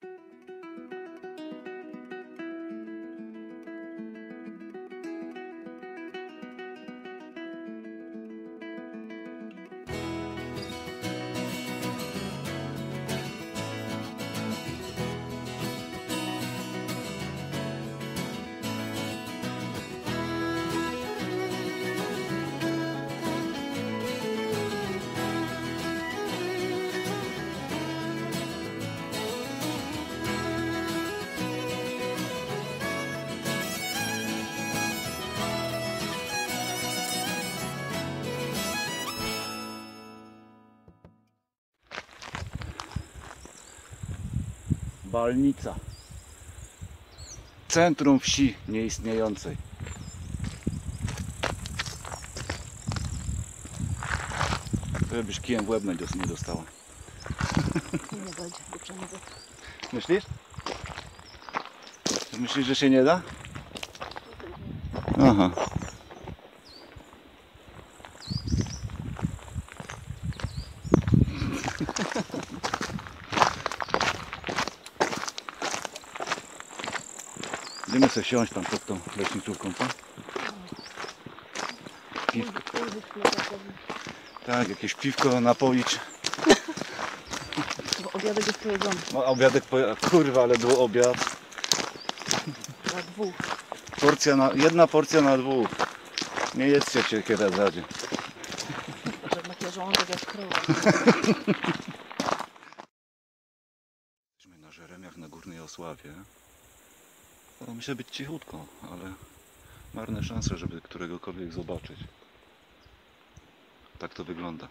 Balnica. Centrum wsi nieistniejącej. Żebyś kijem w łeb nie dostała. Nie będzie, bo przynajmniej. Myślisz? Myślisz, że się nie da? Aha. Idziemy sobie siąść tam pod tą leśniczówką, co? Piwko. Tak, jakieś piwko napoić. Bo obiadek jest pojedzony. No, obiadek kurwa, ale był obiad. Dla dwóch. Jedna porcja na dwóch. Nie jedzcie cię kiedy zadzie. Że taki żołądek jak krowa. Jesteśmy na Żeremiach na Górnej Osławie. To musi być cichutko, ale marne szanse, żeby któregokolwiek zobaczyć. Tak to wygląda.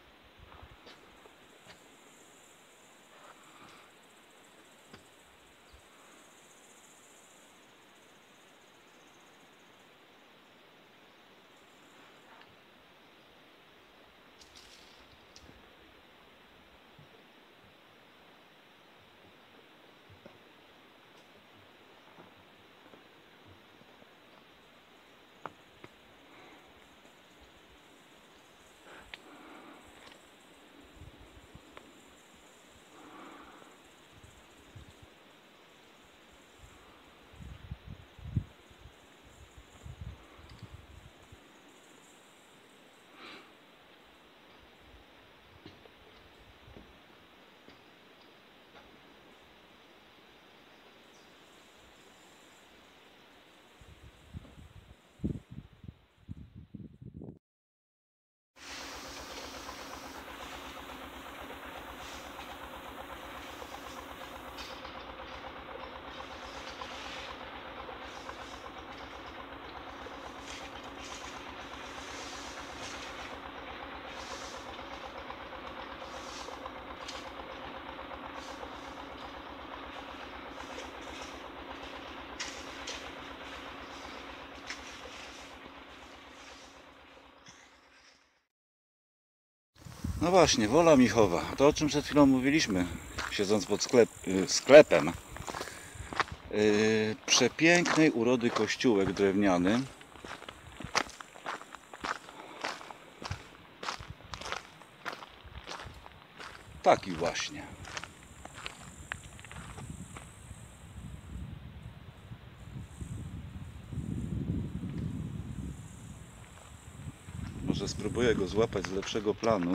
No właśnie, Wola Michowa. To o czym przed chwilą mówiliśmy, siedząc pod sklepem. Przepięknej urody kościółek drewniany. Taki właśnie. Może spróbuję go złapać z lepszego planu.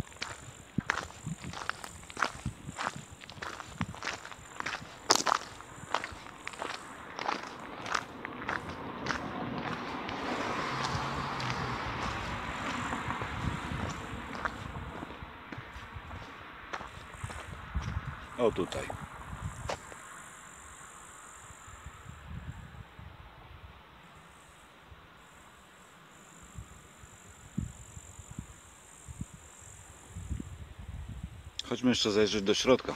O tutaj. Chodźmy jeszcze zajrzeć do środka.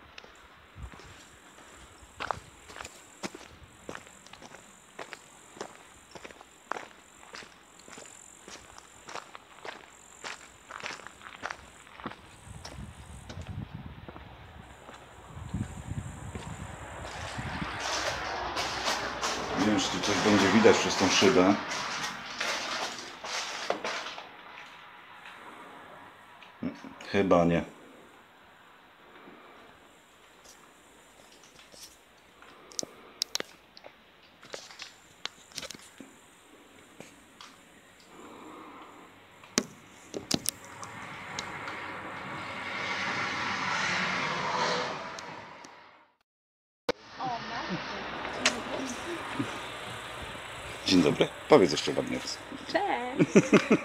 Nie wiem, czy tu coś będzie widać przez tą szybę. Chyba nie. Dzień dobry. Powiedz jeszcze ładnie raz. Cześć!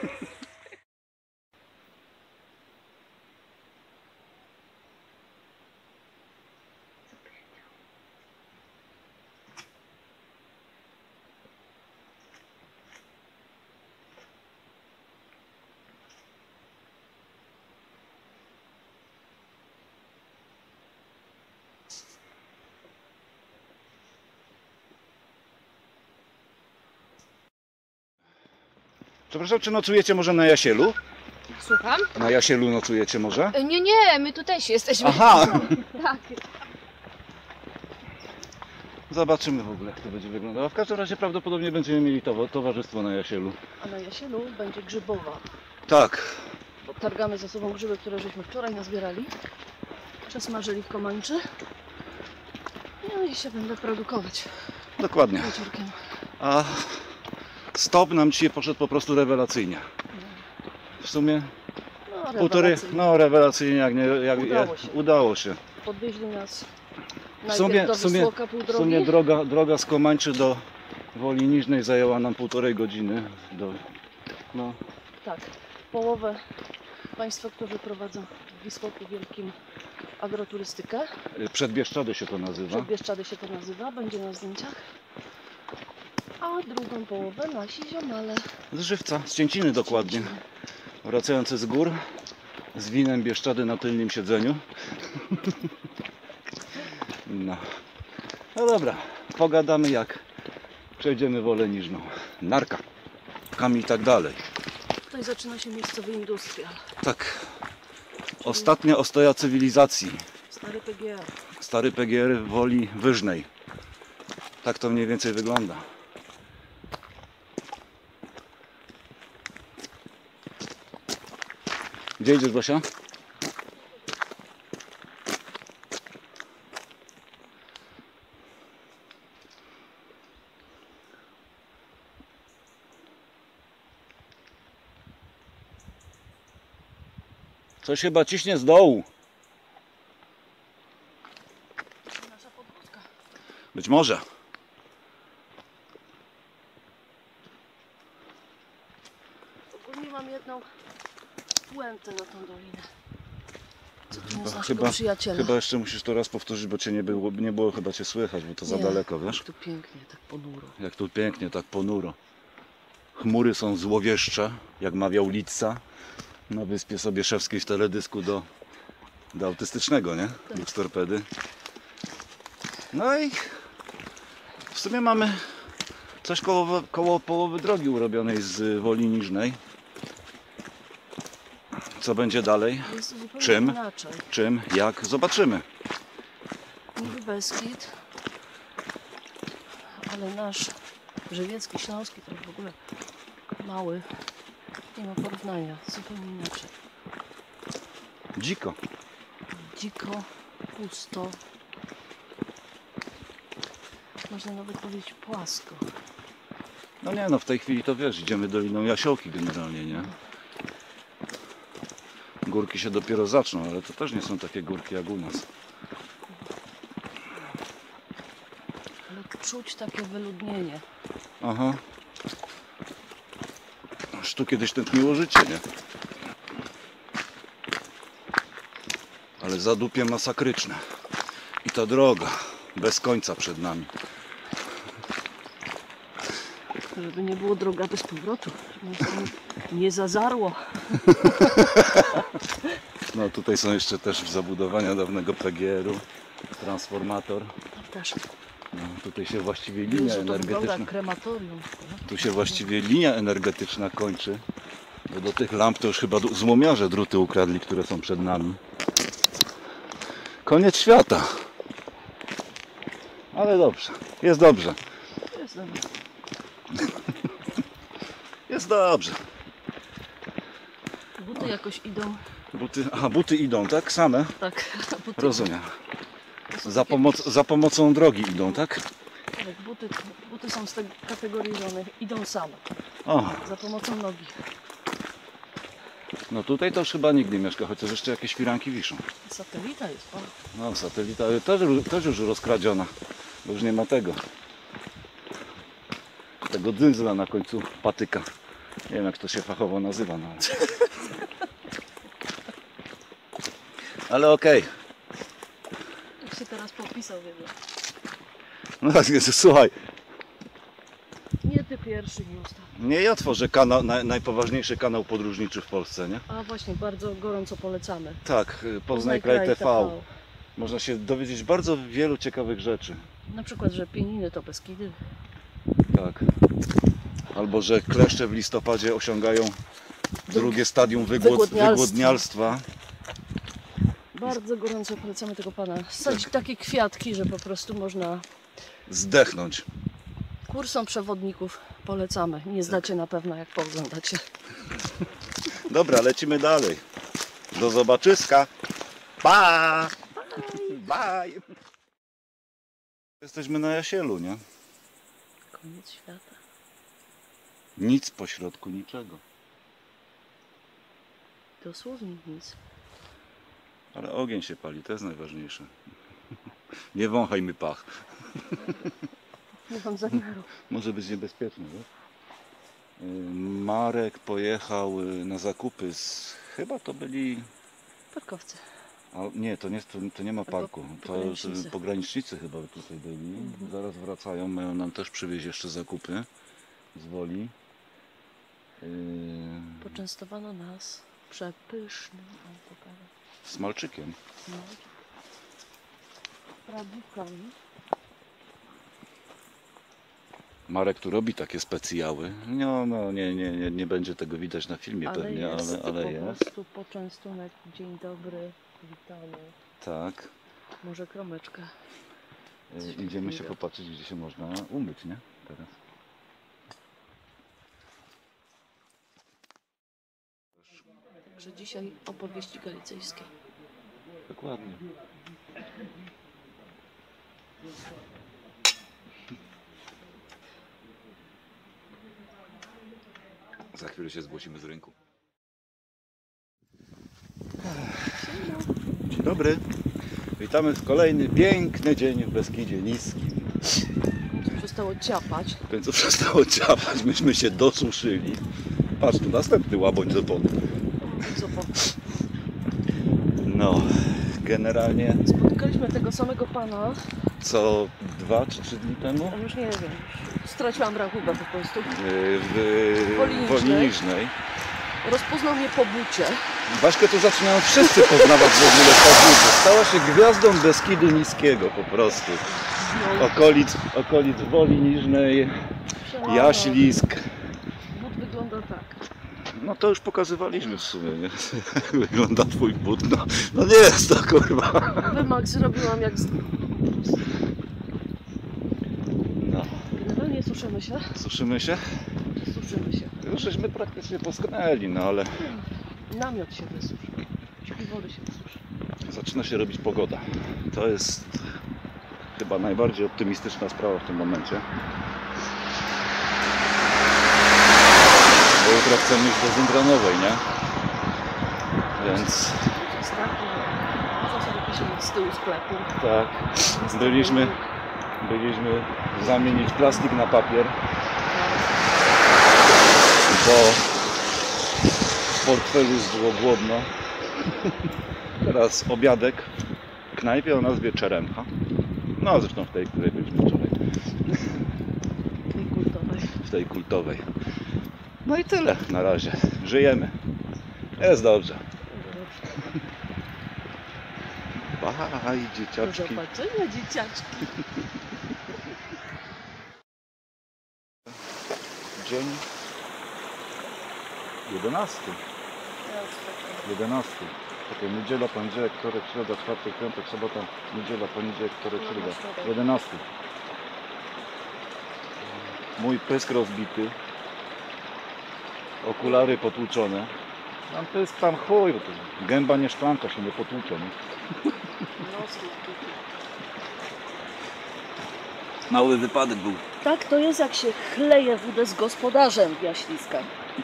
Przepraszam, czy nocujecie może na Jasielu? Słucham? Na Jasielu nocujecie może? Nie, my tutaj się jesteśmy. Aha! Tak. Zobaczymy w ogóle, jak to będzie wyglądało. W każdym razie prawdopodobnie będziemy mieli towarzystwo na Jasielu. A na Jasielu będzie grzybowa. Tak. Targamy za sobą grzyby, które żeśmy wczoraj nazbierali. Przesmażyli w komańczy. No i się będę produkować Dokładnie. wieczorkiem. A stop nam dzisiaj poszedł po prostu rewelacyjnie. W sumie No, półtorej, rewelacyjnie. no rewelacyjnie, Udało się. udało się. Podwieźli nas W sumie- najpierw do w sumie- Wysłoka pół W sumie drogi. droga z Komańczy do Woli Niżnej zajęła nam 1,5 godziny. No, Tak, połowę Państwa, którzy prowadzą w Wisłoku Wielkim agroturystykę. przed Bieszczady się to nazywa. Przed Bieszczady się to nazywa, będzie na zdjęciach. A drugą połowę nasi ziomale. Z Żywca, z Cięciny dokładnie. Wracający z gór, z winem Bieszczady na tylnym siedzeniu. No, no dobra, pogadamy jak przejdziemy Wolę Niżną. Narka, Kami i tak dalej. Tutaj zaczyna się miejscowy industrial. Tak, ostatnia ostoja cywilizacji. Stary PGR. Stary PGR w Woli Wyżnej. Tak to mniej więcej wygląda. Gdzie idziesz, Basia? Coś chyba ciśnie z dołu. Nasza podwózka. Być może. Ogólnie mam jedną puentę na tą dolinę. Cytując Chyba- naszego chyba- przyjaciela. Chyba jeszcze musisz to raz powtórzyć, bo cię nie było chyba cię słychać, bo to za Nie, daleko, wiesz? Tu pięknie, tak ponuro. Jak tu pięknie, tak ponuro. Chmury są złowieszcze, jak mawiał Litsa na Wyspie Sobieszewskiej w teledysku do autystycznego, nie? Lud torpedy. No i w sumie mamy coś koło połowy drogi urobionej z Woli Niżnej. Co będzie dalej? Jest to zupełnie Czym? inaczej. Czym? Jak? Zobaczymy. Niby Beskid, ale nasz Żywiecki, Śląski to w ogóle mały. Nie ma porównania. Zupełnie inaczej. Dziko. Dziko, pusto. Można nawet powiedzieć płasko. No nie, no w tej chwili to wiesz, idziemy doliną Jasiołki generalnie, nie? Górki się dopiero zaczną, ale to też nie są takie górki jak u nas. Ale czuć takie wyludnienie. Aha. Aż tu kiedyś tętniło życie, nie? Ale zadupie masakryczne. I ta droga bez końca przed nami. Żeby nie było droga bez powrotu. Żeby nas nie zazarło. No tutaj są jeszcze też zabudowania dawnego PGR-u. Transformator. Też. No, tutaj się właściwie linia Jezu, to wygląda energetyczna. jak krematorium. Tu się właściwie linia energetyczna kończy. Bo do tych lamp to już chyba złomiarze druty ukradli, które są przed nami. Koniec świata. Ale dobrze. Jest dobrze. Jest dobra. Jest dobrze. Buty jakoś idą. Buty idą, tak? Same? Tak, buty. Rozumiem. To są Za, takie- za pomocą drogi idą, tak? Tak, buty są z tej kategorii żony. Idą same. O, Za pomocą nogi. no tutaj to już chyba nikt nie mieszka, chociaż jeszcze jakieś firanki wiszą. Satelita jest. O. No, satelita też już rozkradziona, bo już nie ma tego. tego dzyndzla na końcu patyka. Nie wiem jak to się fachowo nazywa, no ale... Ale okej. Jak się teraz popisał, wiem. No słuchaj, Nie ty pierwszy, nie ostatni. nie ja tworzę kanał, najpoważniejszy kanał podróżniczy w Polsce, nie? A właśnie, bardzo gorąco polecamy. Tak, Poznaj Kraj TV. Można się dowiedzieć bardzo wielu ciekawych rzeczy. Na przykład, że Pieniny to Beskidy. Tak. Albo że kleszcze w listopadzie osiągają drugie stadium wygłodnialstwa. Bardzo gorąco polecamy tego pana. Sadzić takie kwiatki, że po prostu można... Zdechnąć. Kursom przewodników polecamy. Nie zdacie na pewno, jak pooglądacie. Dobra, lecimy dalej. Do zobaczyska. Pa! Bye! Jesteśmy na Jasielu, nie? Koniec świata. Nic pośrodku niczego. Dosłownie nic. Ale ogień się pali, to jest najważniejsze. Nie wąchajmy pach. Nie mam zamiaru. Może być niebezpieczne, wiesz? Marek pojechał na zakupy z... Chyba to byli... Parkowcy. A, nie, to nie ma parku. To pogranicznicy. pogranicznicy chyba tutaj byli. Zaraz wracają, mają nam też przywieźć jeszcze zakupy z Woli. Poczęstowano nas przepysznym autokarem. Z malczykiem. No. Prawdziwkami. Marek tu robi takie specjały. No, nie będzie tego widać na filmie Ale pewnie, jest ale po jest. prostu poczęstunek. Dzień dobry, witamy. Tak. Może kromeczkę. Idziemy się popatrzeć, gdzie się można umyć, nie? Teraz. Także dzisiaj opowieści galicyjskie. Dokładnie. Za chwilę się zgłosimy z rynku. Dzień dobry. Witamy w kolejny piękny dzień w Beskidzie Niskim. Przestało ciapać. W końcu przestało ciapać, myśmy się dosuszyli. Patrz, tu następny łaboń z oporu. Co po... No, generalnie Spotykaliśmy tego samego pana, co 2 czy 3 dni temu a już nie wiem, straciłam rachubę po prostu. w Woli Woli Niżnej. Niżnej. Rozpoznał mnie po bucie. Baśkę to zaczynają wszyscy poznawać w ogóle po bucie. Stała się gwiazdą Beskidu Niskiego po prostu. Okolic Woli Niżnej, Jaślisk. But wygląda tak. No to już pokazywaliśmy w sumie, nie? Jak wygląda twój but. No nie jest to kurwa. Wymag zrobiłam jak z... No, Generalnie suszymy się. suszymy się. Suszymy się. Już żeśmy praktycznie posknęli, no ale Namiot się wysuszy. Śpiwory się wysuszy. zaczyna się robić pogoda. To jest chyba najbardziej optymistyczna sprawa w tym momencie. Bo jutro chcemy iść do Ządranowej, nie? Więc Strachu. Można sobie posiedzieć z tyłu sklepu. tak, byliśmy zamienić plastik na papier, bo w portfelu już było głodno. Teraz obiadek w knajpie o nazwie Czeremcha. No zresztą w tej, w której byliśmy wczoraj. Tej kultowej. W tej kultowej. No i tyle na razie. Żyjemy. Jest dobrze. Baj, Do dzieciaczki. zobaczenia, dzieciaczki. Dzień 11. 11. Czekaj, niedziela, poniedziałek, wtorek, środa, czwartek, piątek, sobota, niedziela, poniedziałek, wtorek, środa. 11. Mój pysk rozbity. Okulary potłuczone. Tam pysk, tam chuj, bo to gęba nie szklanka, się nie potłucze. Nie? Mały wypadek był. Tak to jest, jak się chleje wódę z gospodarzem w Jaśliskach.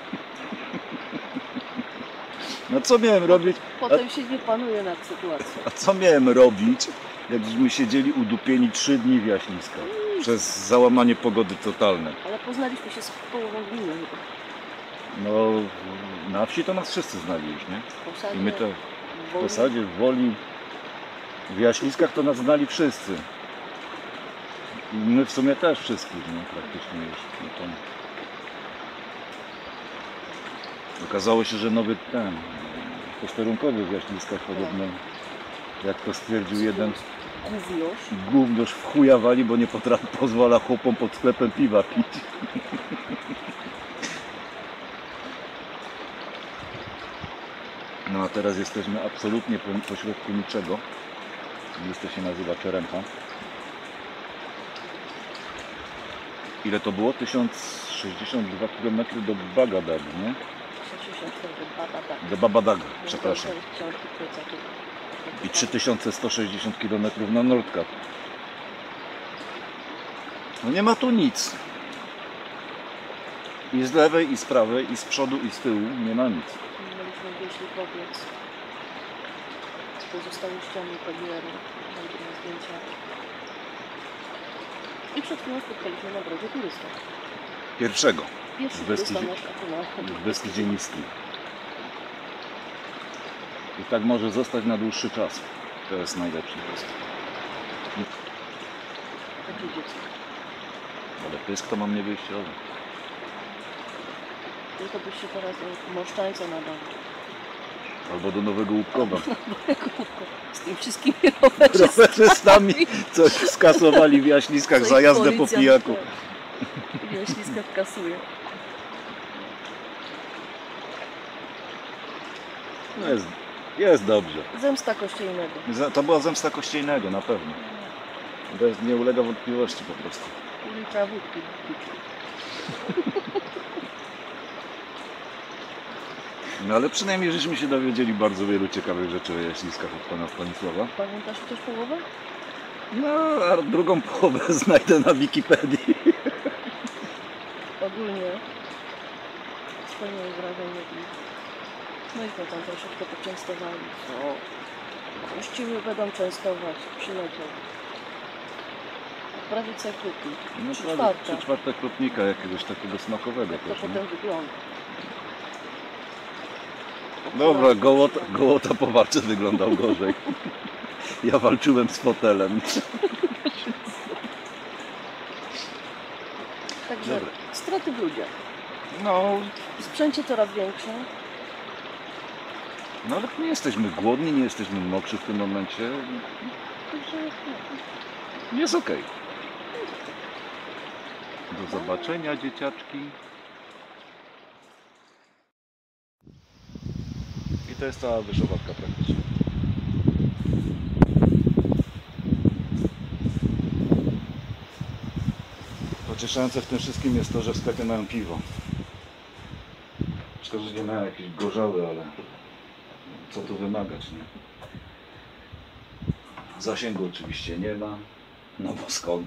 No co miałem robić? Potem się nie panuje nad sytuacją. A co miałem robić, jakbyśmy siedzieli udupieni 3 dni w Jaśliskach? przez załamanie pogody totalne. Ale poznaliśmy się z połową gminy chyba. No, na wsi to nas wszyscy znali już, nie? W Posadzie, I my to w w Woli. Posadzie, w Woli, w Jaśliskach to nas znali wszyscy. I my w sumie też wszystkich, no, praktycznie już. No to... Okazało się, że nowy ten posterunkowy w Jaśliskach podobno, jak to stwierdził jeden Gówniarz. gówniarz, w chuja wali, bo nie pozwala chłopom pod sklepem piwa pić. No a teraz jesteśmy absolutnie pośrodku niczego. Miejsce się nazywa Czeremcha. Ile to było? 1062 km do Bagadagu, nie? 64 Babada. Do Babadaga, przepraszam. Książki plecaków. I 3160 km na Nordkap. No nie ma tu nic. I z lewej, i z prawej, i z przodu, i z tyłu nie ma nic. Mieliśmy wieśli pobiec z pozostałościami PGR-u. Zrobimy zdjęcia. I przed chwilą spotkaliśmy na drodze turystę. Pierwszego Pierwszy W turysta Beskidzie- nasz w Beskidzie Niskim. I tak może zostać na dłuższy czas. To jest najlepszy test. Takie dziecko. Ale pysk to mam niewyjściowy. Tylko byś się teraz do Moszczańca nadał. Albo do Nowego Łupkowa. Z tymi wszystkimi rowerzystami. Rowerzystami coś skasowali w Jaśliskach za jazdę po pijaku. W Jaśliskach kasuje. No jest dobrze. Zemsta kościelnego. To była zemsta Kościejnego, na pewno. Nie ulega wątpliwości po prostu. Pół litra wódki. No ale przynajmniej żeśmy się dowiedzieli bardzo wielu ciekawych rzeczy o Jaśliskach od pana Stanisława. Pamiętasz też połowę? No, a drugą połowę znajdę na Wikipedii. Ogólnie wspaniałe wrażenie. No i to tam troszeczkę poczęstowali. O, gościmy będą częstować. Przyleciał. Prawie cały krupnik. No, 3/4. 3/4 krupnika jakiegoś takiego smakowego To też, nie? potem wygląda. Dobra, gołota po walce wyglądał gorzej. Ja walczyłem z fotelem. Także Dobra. straty w ludziach. No, W sprzęcie coraz większe. no ale nie jesteśmy głodni, nie jesteśmy mokrzy w tym momencie. Także Jest okej. Do zobaczenia, dzieciaczki. I to jest cała Wyszowatka praktycznie. Pocieszające w tym wszystkim jest to, że w sklepie mają piwo. Szkoda, że nie mają jakieś gorzały, ale co tu wymagać, nie? Zasięgu oczywiście nie ma, no bo skąd?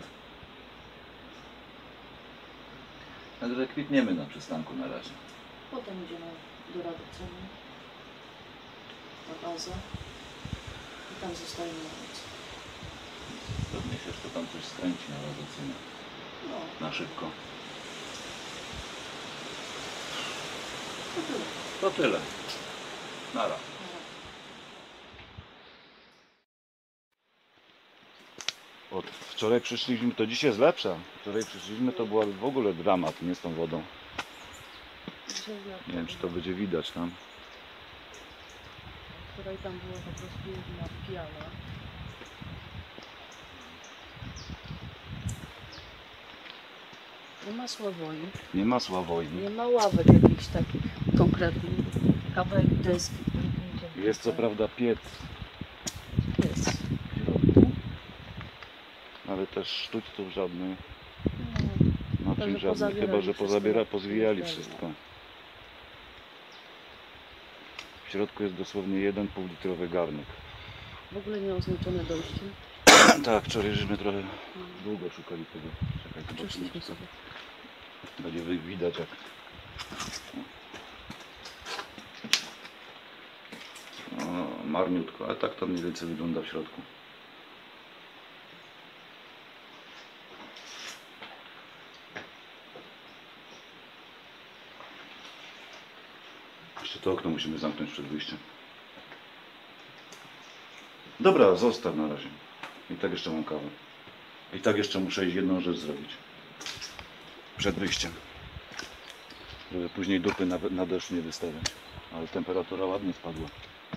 Także kwitniemy na przystanku na razie. potem idziemy do Radocenia. Na bazę. I tam zostajemy na noc. Pewnie się to tam coś skręci na Radocynę. No, Na szybko. to tyle. To tyle. Nara. Od wczoraj przyszliśmy, to dzisiaj jest lepsza. Wczoraj przyszliśmy, to była w ogóle dramat, nie z tą wodą. Dzisiaj jak Nie wiem, czy to będzie widać tam. Wczoraj tam była po prostu jedna pijana. Nie ma Sławoi, Nie ma Sławojni. nie ma ławek jakichś takich konkretnych. Kawałek deski. Jest co prawda piec Jest. w środku, ale też sztućców żadnych. No, Naczyń Także żadnych, chyba że pozabierali pozwijali wszystko. wszystko. W środku jest dosłownie jeden półlitrowy garnek. W ogóle nie oznaczone dojście. Tak, wczoraj żeśmy trochę długo szukali tego. Czekaj, zobaczymy. Przeszliśmy sobie. Będzie widać jak... O, marniutko, ale tak to mniej więcej wygląda w środku. To okno musimy zamknąć przed wyjściem. Dobra, zostaw na razie. I tak jeszcze mam kawę. I tak jeszcze muszę iść jedną rzecz zrobić. Przed wyjściem. Żeby później dupy na deszcz nie wystawiać. Ale temperatura ładnie spadła.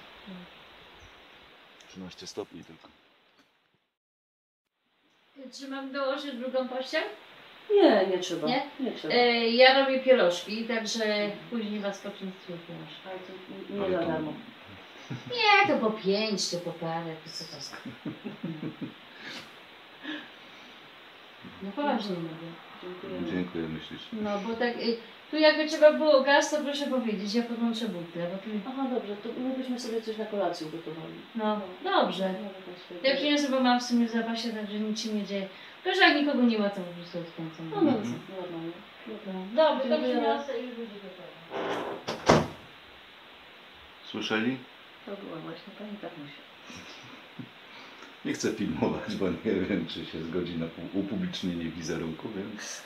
13 stopni tylko. Czy mam dołożyć drugą pościel? Nie trzeba. Nie? Nie trzeba. Ja robię pierożki, także później was poczęstuję pierożki. Ale to nie Ale za to- darmo. Nie, to po 5, to po parę, to co to jest? No poważnie mówię. Dziękuję. Dziękuję, myślisz. No bo tak, tu jakby trzeba było gaz, to proszę powiedzieć, ja podłączę butlę, bo tu... Aha, dobrze, to my byśmy sobie coś na kolację ugotowali. No, dobrze. No, tak sobie- Ja przyniosę, bo mam w sumie w zapasie, także nic się nie dzieje. Tylko, że jak nikogo nie ma, to po prostu odkręcam. No, no, normalnie. Dobrze, to Dziękuję. przyniosę i już będzie gotowe. Słyszeli? To była właśnie pani tak musi. Nie chcę filmować, bo nie wiem, czy się zgodzi na upublicznienie wizerunku, więc...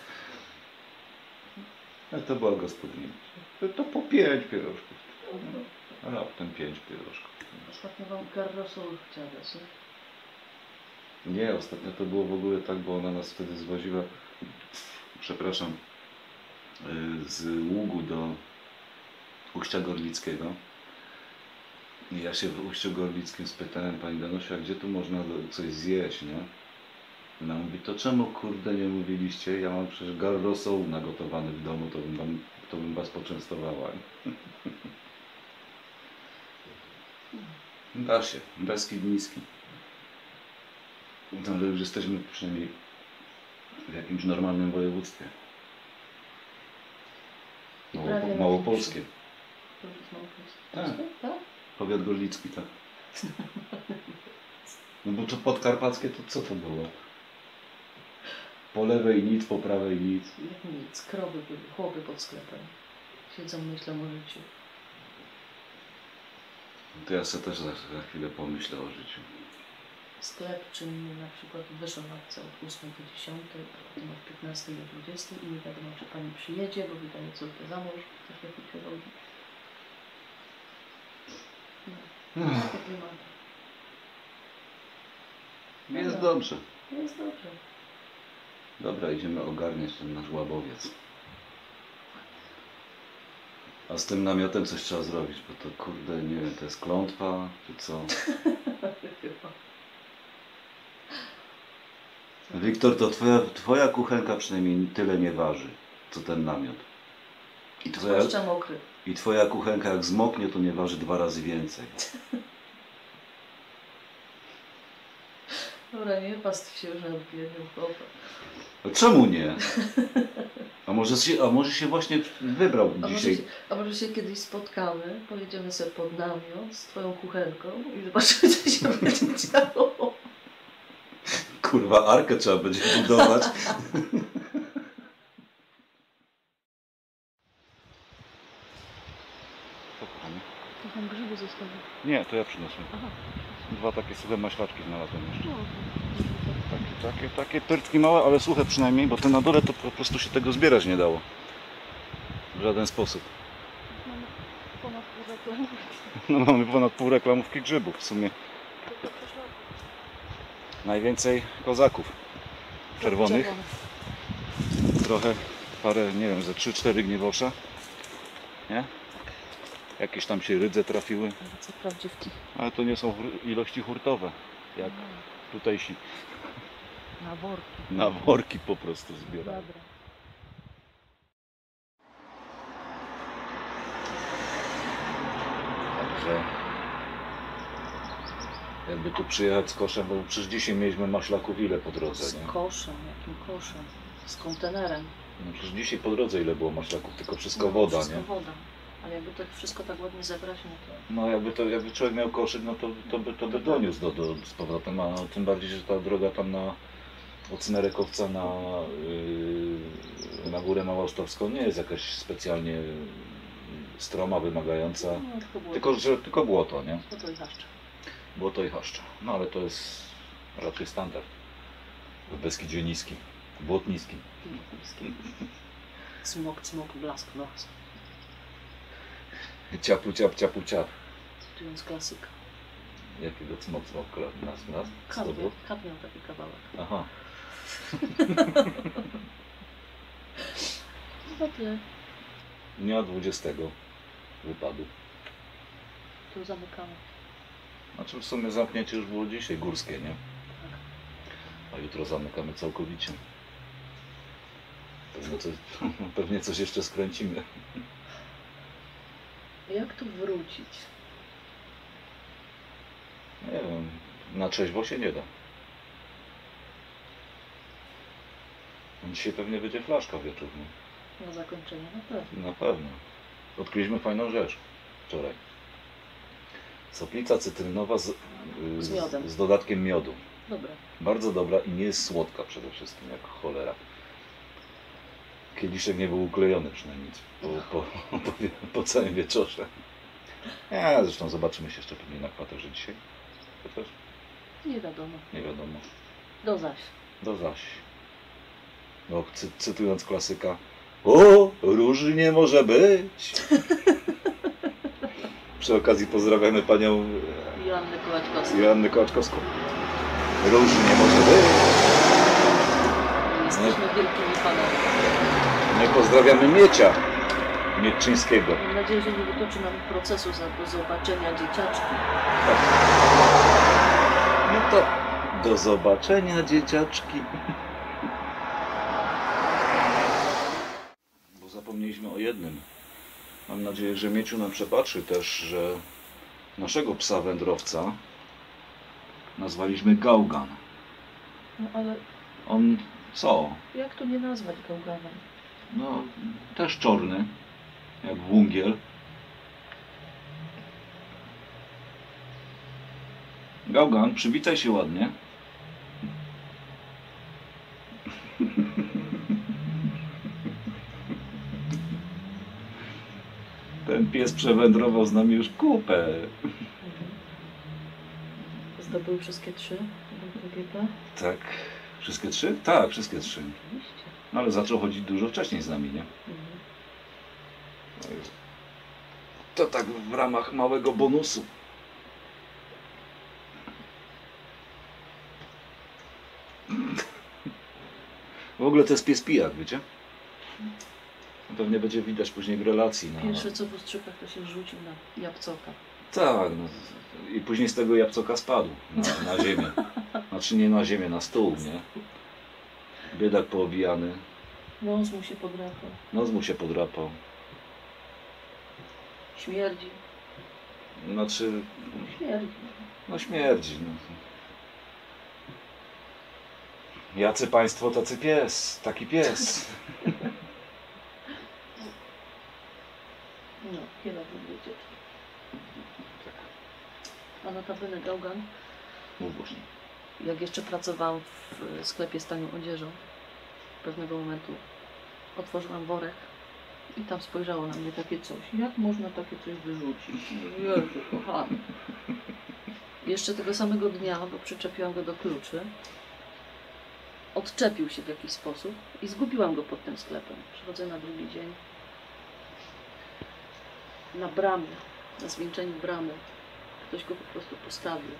Ale to była gospodyni. To po 5 pierożków. A raptem 5 pierożków. Ostatnio wam Carrosol chciała dać, nie? Nie, ostatnio to było w ogóle tak, bo ona nas wtedy zwoziła, przepraszam, z Ługu do Uścia Gorlickiego. I ja się w Uściu Gorlickim spytałem pani Danusia, gdzie tu można coś zjeść, nie? I ona mówi, to czemu kurde nie mówiliście? Ja mam przecież garrosol nagotowany w domu, to bym was poczęstowała. Da się, Beskid Niski. No, ale już jesteśmy przynajmniej w jakimś normalnym województwie. Prawie Małopolskie. To jest Małopolskie. Tak. Tak? Powiat gorlicki, tak. No bo to podkarpackie to co to było? Po lewej nic, po prawej nic. Jak nic, krowy były, chłopy pod sklepem. Siedzą, myślą o życiu. To ja sobie też za chwilę pomyślę o życiu. Sklep czynny na przykład wyszonowca od 8 do 10, a potem od 15 do 20 i nie wiadomo, czy pani przyjedzie, bo wydaje córkę za mąż, też lepiej się rodzi. No, takie klimaty. Jest dobrze. Jest dobrze. Dobra, idziemy ogarniać ten nasz łabowiec. A z tym namiotem coś trzeba zrobić, bo to kurde, nie wiem, to jest klątwa, czy co? Wiktor, to twoja kuchenka przynajmniej tyle nie waży, co ten namiot. Zwłaszcza mokry. I twoja kuchenka jak zmoknie, to nie waży 2 razy więcej. Dobra, nie pastw się żadnie, nie chłopak. A czemu nie? A może się właśnie wybrał dzisiaj? A może się kiedyś spotkamy, pojedziemy sobie pod namiot z twoją kuchenką i zobaczymy, co się będzie działo. Kurwa, arkę trzeba będzie budować. To tam grzyby zostawię. Nie, to ja przyniosłem. Aha. 2 takie suche maślaczki znalazłem jeszcze. No. Takie pyrtki małe, ale suche przynajmniej, bo te na dole to po prostu się tego zbierać nie dało. W żaden sposób. Mamy ponad pół reklamówki. No mamy ponad pół reklamówki grzybów w sumie. Najwięcej kozaków czerwonych. Trochę, parę, nie wiem, ze 3-4 gniewosza. Nie? Jakieś tam się rydze trafiły. Co prawdziwki. Ale to nie są ilości hurtowe. Jak tutejsi. Na worki. Na worki po prostu zbierają. Dobra. Także jakby tu przyjechać z koszem, bo przecież dzisiaj mieliśmy maślaków ile po drodze, Z nie? koszem, jakim koszem? Z kontenerem. No przecież dzisiaj po drodze ile było maślaków, tylko wszystko No, woda, wszystko nie? woda. Ale jakby to wszystko tak ładnie zebrać, no to... No jakby człowiek miał koszyk, no to by doniósł z powrotem, a tym bardziej, że ta droga tam od Smerekowca na Górę Małostowską nie jest jakaś specjalnie stroma, wymagająca, No, tylko było tylko błoto, nie? to i haszcze. Błoto i chaszcza. No ale to jest raczej standard w Beskidzie Niskim, Błotniskim. Cmok, blask, blask. Ciapu ciap, ciapu ciap. Cytując klasyka. Jakiego cmok nas? Kat miał taki kawałek. Aha. No tyle. Dnia 20 wypadu. Tu zamykamy. Znaczy w sumie zamknięcie już było dzisiaj górskie, nie? A jutro zamykamy całkowicie. Pewnie coś jeszcze skręcimy. Jak tu wrócić? Nie wiem, na trzeźwo się nie da. Dzisiaj pewnie będzie flaszka wieczorna. Na zakończenie na pewno. Na pewno. Odkryliśmy fajną rzecz wczoraj. Soplica cytrynowa Z miodem. z dodatkiem miodu. Dobra. Bardzo dobra i nie jest słodka przede wszystkim, jak cholera. Kieliszek nie był uklejony przynajmniej po całym wieczorze. Zresztą zobaczymy się jeszcze pewnie na kwaterze dzisiaj. Chociaż Nie wiadomo. nie wiadomo. Do zaś. Do zaś. No, cytując klasyka. O, różnie może być. Przy okazji pozdrawiamy panią Joannę Kołaczkowską. Joannę Kołaczkowską. Różnie może być. Jesteśmy wielkimi fanami. No i pozdrawiamy Miecia Mietczyńskiego. Mam nadzieję, że nie wytoczy nam procesu do zobaczenia dzieciaczki. No to do zobaczenia, dzieciaczki. Bo zapomnieliśmy o jednym. Mam nadzieję, że Mieciu nam przepatrzy też, że naszego psa wędrowca nazwaliśmy Gałgan. No ale On co? jak to nie nazwać gałganem? No, też czarny, jak wągiel. Gałgan, przywitaj się ładnie. Ten pies przewędrował z nami już kupę. Zdobył wszystkie 3 GP? Tak. Wszystkie 3? Tak, wszystkie 3. Oczywiście. No ale zaczął chodzić dużo wcześniej z nami, nie? To tak w ramach małego bonusu. W ogóle to jest pies pijak, wiecie? Pewnie będzie widać później w relacji. Pierwsze co w ustrzykach to się rzucił na jabłcoka. Tak, no, i później z tego jabłcoka spadł na ziemię. Znaczy nie na ziemię, na stół, nie? Biedak poobijany. Nos mu się podrapał. Nos mu się podrapał. Śmierdzi. Znaczy, Śmierdzi. no śmierdzi. No. Jacy państwo, tacy pies. Taki pies. No, kiedy wiecie. A notabene gałgan, Mów głośniej. jak jeszcze pracowałam w sklepie z tanią odzieżą, pewnego momentu otworzyłam worek i tam spojrzało na mnie takie coś. Jak można takie coś wyrzucić? Jezu, kochany. Jeszcze tego samego dnia, bo przyczepiłam go do kluczy, odczepił się w jakiś sposób i zgubiłam go pod tym sklepem. Przychodzę na drugi dzień. Na bramie, na zwieńczeniu bramy. Ktoś go po prostu postawił.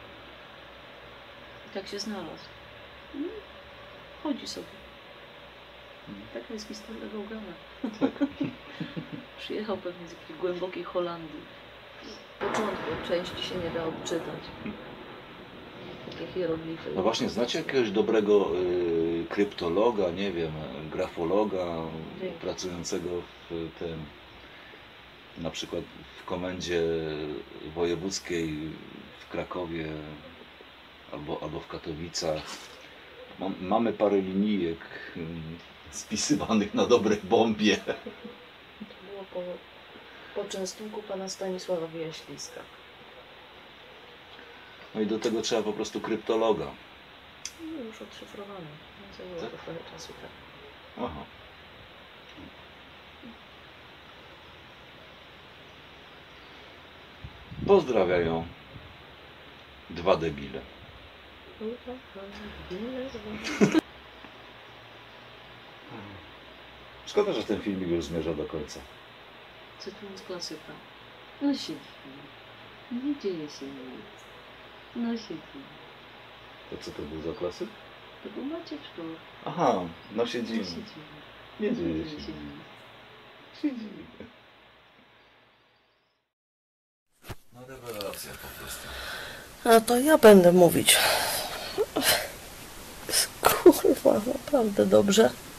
I tak się znalazł. I chodzi sobie. Taka jest historia gałgana. Przyjechał pewnie z jakiejś głębokiej Holandii. W początku części się nie da odczytać. Takie hieroglify. No właśnie, znacie jakiegoś dobrego kryptologa, nie wiem, grafologa, pracującego w tym, na przykład w komendzie wojewódzkiej w Krakowie albo w Katowicach. Mamy parę linijek spisywanych na dobrej bombie. To było po częstunku pana Stanisława Wyjaśliska. No i do tego trzeba po prostu kryptologa. No już odszyfrowane. Zajęło to trochę czasu, tak. Aha. Pozdrawiają 2 debile. Szkoda, że ten filmik już zmierza do końca. Cytując klasyka. No siedzi. Nie dzieje się nic. No siedzi. To co to był za klasyk? To był Maciek Sztur. Aha, no No siedzimy. siedzi. Nie dzieje dzieje się się nic. nic. Siedzimy. No rewelacja po prostu. A to ja będę mówić. Kurwa, naprawdę dobrze.